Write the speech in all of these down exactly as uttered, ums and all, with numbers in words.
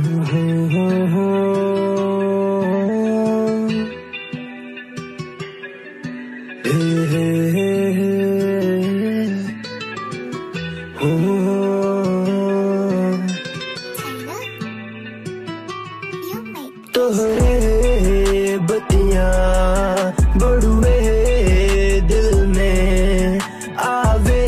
तोहरे बतियां बड़ुए दिल में आवे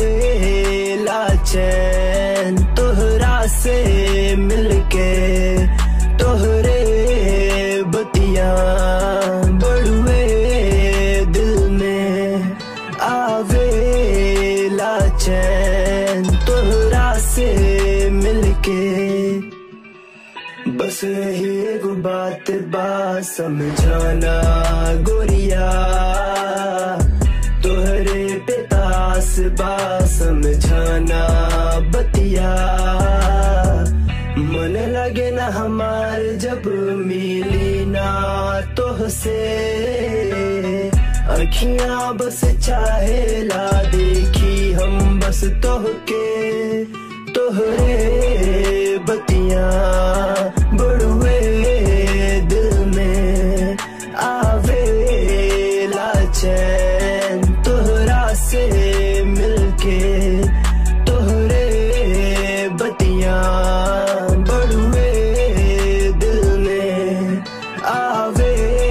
लाचैन तोहरा से मिलके। तोहरे बतियां बड़ुए दिल में आवे लाचैन तोहरा से मिलके। बस यही एगो बात बा समझाना गोरिया, तोहरे पे तास बा समझाना बतिया। मन लगे ना हमार जब मिली ना तोहसे, अखियां बस चाहेला देखी हम बस तोहके। तोहरे बतियां बड़ुए दिल में आवे लाचैन तोहरा से मिलके। तोहरे बतियां बड़ुए दिल में आवे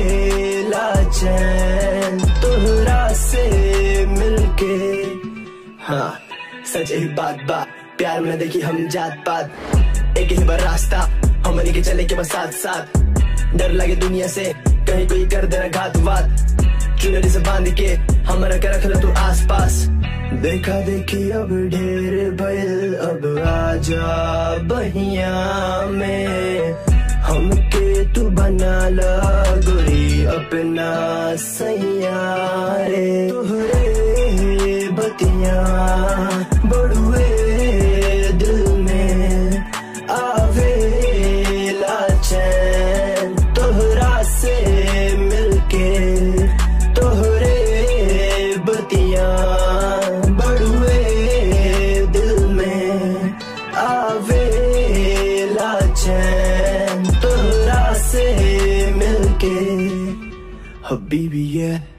लाचैन तोहरा से मिलके। हाँ सच ही बात बा, प्यार में देखी हम जात पात, एक ही बार रास्ता हमने के चले के बस साथ साथ। डर लगे दुनिया से कहीं कोई कर देना घात वात, चुनरी से बांध के हमारा के रख लो तू आस पास। देखा देखी अब ढेर भइल अब आजा बहिया में, हमके तू बना ला गोरी अपना सैया रे। तोहरे बतियां बड़ुए दिल में आवे लाचैन तोहरा से मिलके। तोहरे बतियां बड़ुए दिल में आवे लाचैन तोहरा से मिलके। हबीबी yeah